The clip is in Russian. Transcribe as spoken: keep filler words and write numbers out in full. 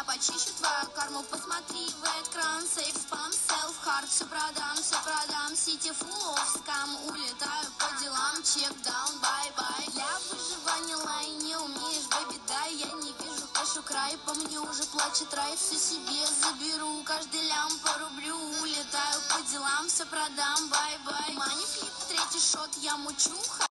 Я почищу твою карму, посмотри в экран. Сейф, спам, селф, хард, все продам, все продам. Сити фулл оф скам, улетаю по делам. Чек даун, бай-бай. Для выживания лай не умеешь, бэби, дай. Я не вижу кэшу край, по мне уже плачет рай. Все себе заберу, каждый лям порублю. Улетаю по делам, все продам, бай-бай. Мани флип, третий шот, я мучу.